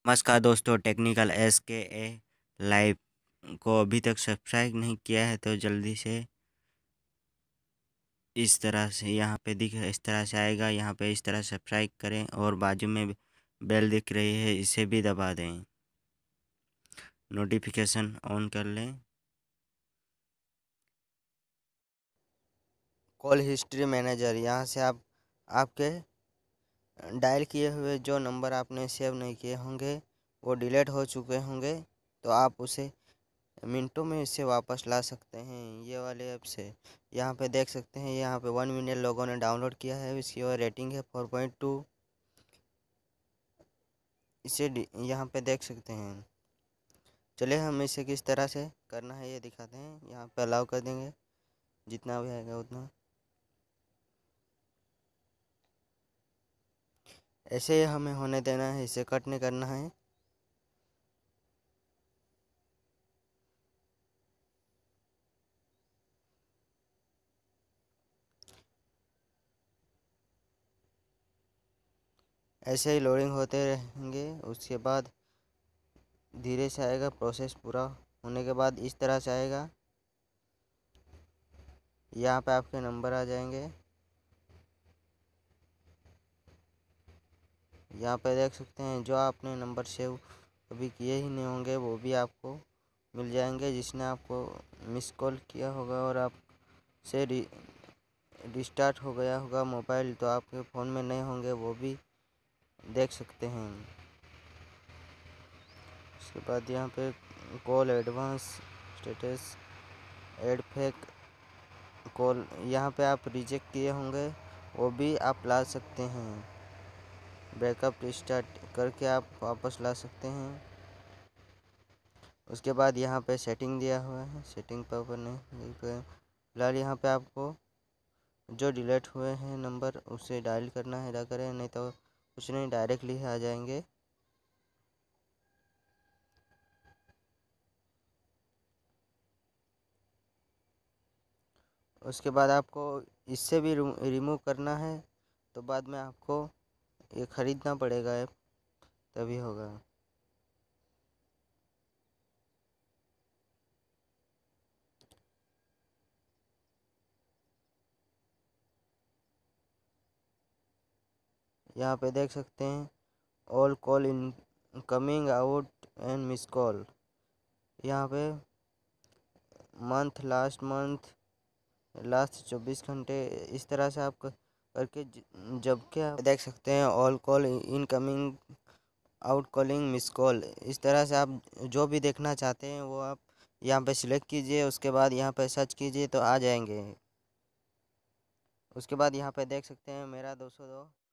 नमस्कार दोस्तों, technical S के ए लाइव को अभी तक सब्सक्राइब नहीं किया है तो जल्दी से इस तरह से यहाँ पे दिख इस तरह से आएगा। यहाँ पे इस तरह सब्सक्राइब करें और बाजू में बेल दिख रही है, इसे भी दबा दें। नोटिफिकेशन ऑन कर लें। कॉल हिस्ट्री मैनेजर, यहाँ से आप आपके डायल किए हुए जो नंबर आपने सेव नहीं किए होंगे वो डिलीट हो चुके होंगे, तो आप उसे मिनटों में इसे वापस ला सकते हैं ये वाले ऐप से। यहाँ पे देख सकते हैं, यहाँ पे 1 मिलियन लोगों ने डाउनलोड किया है। इसकी और रेटिंग है 4.2। इसे यहाँ पे देख सकते हैं। चलिए हम इसे किस तरह से करना है ये दिखाते हैं। यहाँ पे अलाउ कर देंगे, जितना भी आएगा उतना। ऐसे ही हमें होने देना है, इसे कट नहीं करना है। ऐसे ही लोडिंग होते रहेंगे। उसके बाद धीरे से आएगा। प्रोसेस पूरा होने के बाद इस तरह से आएगा। यहाँ पे आपके नंबर आ जाएंगे। यहाँ पे देख सकते हैं, जो आपने नंबर सेव कभी किए ही नहीं होंगे वो भी आपको मिल जाएंगे। जिसने आपको मिस कॉल किया होगा और आप से रिस्टार्ट हो गया होगा मोबाइल, तो आपके फ़ोन में नहीं होंगे, वो भी देख सकते हैं। उसके बाद यहाँ पे call advance status add fake call, यहाँ पे आप रिजेक्ट किए होंगे वो भी आप ला सकते हैं। बैकअप रिस्टार्ट करके आप वापस ला सकते हैं। उसके बाद यहाँ पे सेटिंग दिया हुआ है, सेटिंग पर ऊपर नहीं फिलहाल। यहाँ पे आपको जो डिलीट हुए हैं नंबर उसे डायल करना है, डायल करें, नहीं तो कुछ नहीं, डायरेक्टली आ जाएंगे। उसके बाद आपको इससे भी रिमूव करना है, तो बाद में आपको ये ख़रीदना पड़ेगा ऐप, तभी होगा। यहाँ पे देख सकते हैं, all call incoming out and miss call. यहाँ पे मंथ, लास्ट मंथ, लास्ट 24 घंटे, इस तरह से आप करके जबकि आप देख सकते हैं all call incoming, out calling, miss call. इस तरह से आप जो भी देखना चाहते हैं वो आप यहाँ पे सिलेक्ट कीजिए। उसके बाद यहाँ पे सर्च कीजिए तो आ जाएंगे। उसके बाद यहाँ पे देख सकते हैं मेरा 202